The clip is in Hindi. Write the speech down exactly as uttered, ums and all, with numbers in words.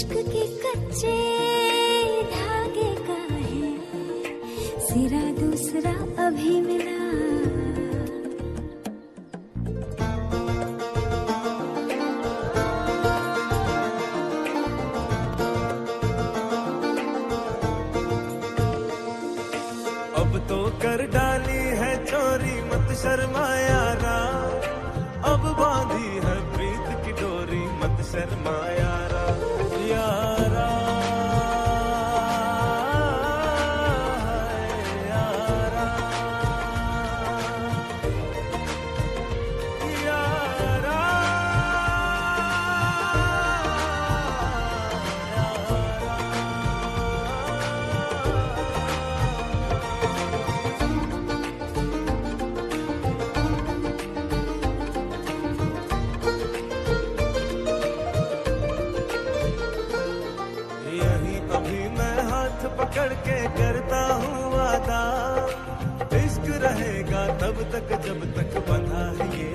इश्क के कच्चे धागे का है सिरा दूसरा अभी मिला। अब तो कर डाली है चोरी मत शर्मा यारा, अब बांधी है प्रीत की डोरी मत शर्मा यारा। यारा यारा यारा अभी मैं हाथ पकड़ के करता हूँ वादा, इश्क रहेगा तब तक जब तक बंधा है ये